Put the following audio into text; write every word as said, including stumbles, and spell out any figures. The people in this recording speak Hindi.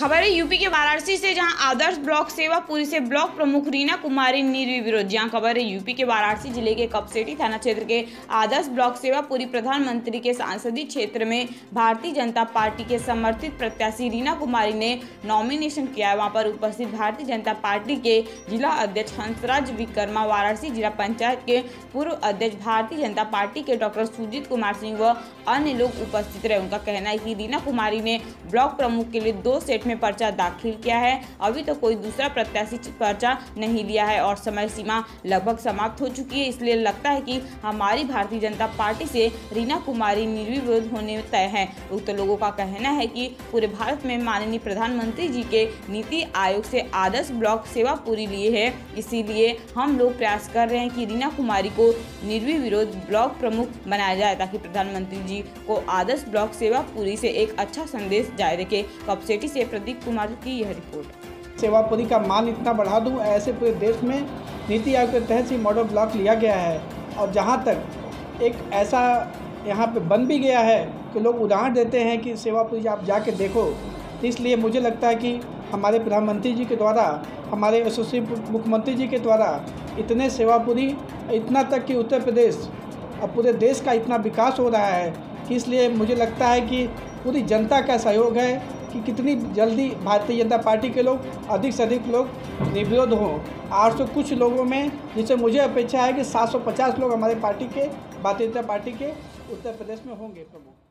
खबर है यूपी के वाराणसी से, जहां आदर्श ब्लॉक सेवापुरी से ब्लॉक प्रमुख रीना कुमारी निर्विरोध। जहां खबर है यूपी के वाराणसी जिले के कपसेटी थाना क्षेत्र के आदर्श ब्लॉक सेवापुरी प्रधानमंत्री के संसदीय क्षेत्र में भारतीय जनता पार्टी के समर्थित प्रत्याशी रीना कुमारी ने नॉमिनेशन किया है। वहां पर उपस्थित भारतीय जनता पार्टी के जिला अध्यक्ष हंसराज विक्रमा, वाराणसी जिला पंचायत के पूर्व अध्यक्ष भारतीय जनता पार्टी के डॉक्टर सुजीत कुमार सिंह व अन्य लोग उपस्थित रहे। उनका कहना है कि रीना कुमारी ने ब्लॉक प्रमुख के लिए दो सेट में पर्चा दाखिल किया है। अभी तो कोई दूसरा प्रत्याशी पर्चा नहीं लिया है और समय सीमा लगभग समाप्त हो चुकी है, इसलिए लगता है कि हमारी भारतीय जनता पार्टी से रीना कुमारी निर्विरोध होने तय है। उक्त लोगों का कहना है कि पूरे भारत में माननीय प्रधानमंत्री जी के नीति आयोग से आदर्श ब्लॉक सेवापुरी लिए है, इसीलिए हम लोग प्रयास कर रहे हैं कि रीना कुमारी को निर्विरोध ब्लॉक प्रमुख बनाया जाए, ताकि प्रधानमंत्री जी को आदर्श ब्लॉक सेवापुरी से एक अच्छा संदेश जाए। देखे कपसेटी से प्रदीप कुमार की यह रिपोर्ट। सेवापुरी का मान इतना बढ़ा दूं, ऐसे पूरे देश में नीति आयोग के तहत ही मॉडल ब्लॉक लिया गया है और जहां तक एक ऐसा यहां पे बन भी गया है कि लोग उदाहरण देते हैं कि सेवापुरी आप जाके देखो। इसलिए मुझे लगता है कि हमारे प्रधानमंत्री जी के द्वारा, हमारे यशस्वी मुख्यमंत्री जी के द्वारा इतने सेवापुरी, इतना तक कि उत्तर प्रदेश और पूरे देश का इतना विकास हो रहा है कि इसलिए मुझे लगता है कि पूरी जनता का सहयोग है कि कितनी जल्दी भारतीय जनता पार्टी के लोग अधिक से अधिक लोग निर्विरोध हों। आठ सौ कुछ लोगों में, जिससे मुझे अपेक्षा है कि सात सौ पचास लोग हमारे पार्टी के, भारतीय जनता पार्टी के उत्तर प्रदेश में होंगे प्रमुख।